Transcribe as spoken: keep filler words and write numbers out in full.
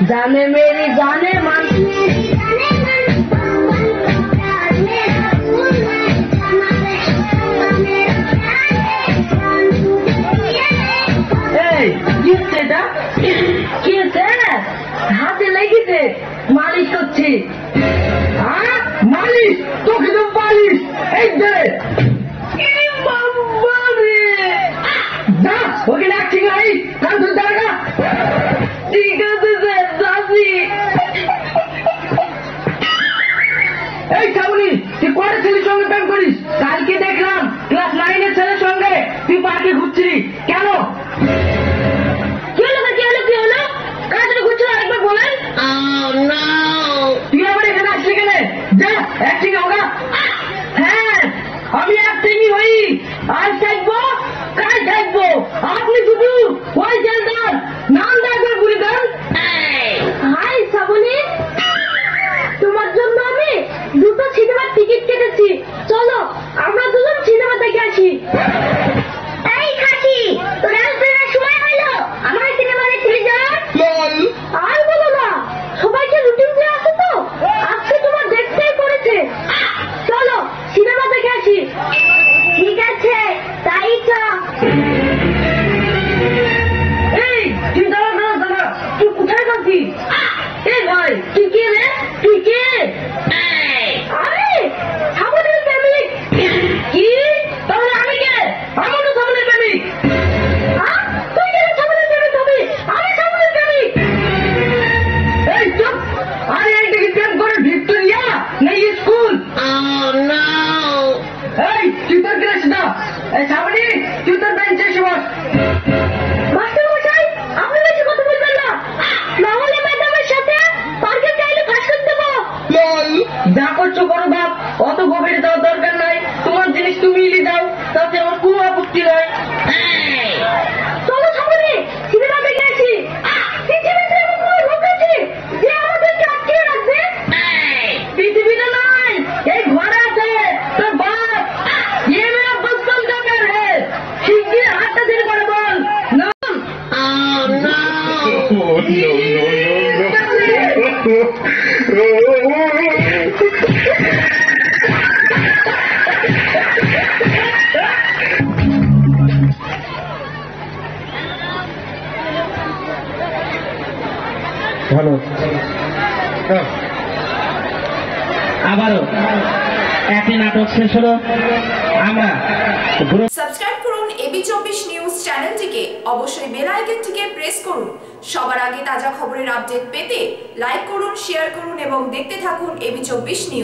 जाने मेरी जाने मन হাতে লেগেছে মালিশ করছি মালিশ তোকে তো পালিশ এই দে ওকে ডাকছি গাড়ি কান্তুর দাঁড়া ঠিক আছে স্যার যাচ্ছি এই সামনি তুই কটা ছেলের সঙ্গে প্রেম করিস কালকে দেখলাম ক্লাস নাইনের ছেলের সঙ্গে তুই পার্কে ঘুরছিলি কেন কি হলো কি হলো কি হলো কার সাথে ঘুরছিল আরেকবার বলেন তুই আবার এখানে আসলি কেন যা অ্যাক্টিং হোগা হ্যাঁ আমি অ্যাক্টিংই হই আজ থাকবো কাল থাকবো আপনি শুধু ওই জেলদার নাম একবার বলে দেন হাই শ্রাবণী তোমার জন্য আমি দুটো সিনেমার টিকিট কেটেছি চলো আমরা দুজন সিনেমা দেখে আসি এই খাসি তোর আসবার সময় হলো আমার সিনেমা দেখতে যা আর বলো না সবাইকে রুটিন দিয়ে আসো তো আজকে তোমার দেখতেই পড়েছে চলো সিনেমা দেখে আসি ঠিক আছে তাই তো এই তুই দাঁড়া দাঁড়া দাঁড়া তুই কোথায় যাচ্ছিস এই ভাই তুই কে রে তুই কে আরে সামনের প্রেমিক কি তাহলে আমি কে আমি তো সামনের প্রেমিক তুই কে সামনের প্রেমিক হবি আমি সামনের প্রেমিক এই চুপ আরে এই দিকে প্রেম করে ভিক্টোরিয়া নেই স্কুল এই তুই তোর ক্লাস না এই সামনে তুই তোর বেঞ্চে এসে বস মাস্টার মশাই আপনি বেশি কথা বলবেন না না হলে ম্যাডামের সাথে পার্কে চাইলে ফাঁস করে দেবো যা করছো করো বাপ অত গভীরে যাওয়ার দরকার নাই তোমার জিনিস তুমি নিয়ে যাও তাতে আমার কোনো আপত্তি নয় চলো সামনে সিনেমা দেখে আসি পৃথিবীতে এমন কোনো লোক আছে যে আমাদেরকে আটকে রাখবে পৃথিবীতে নাই এই ঘরে আছে তোর বাপ ये मेरा बचपन का प्यार है शिगगिर हाथটা ধরে করে বল না ভালো আবারও একই নাটক শেষ হলো আমরা সাবস্ক্রাইব করুন এবি চব্বিশ নিউজ চ্যানেলটিকে অবশ্যই বেল আইকনটিকে প্রেস করুন সবার আগে তাজা খবরের আপডেট পেতে লাইক করুন শেয়ার করুন এবং দেখতে থাকুন এবি চব্বিশ নিউজ।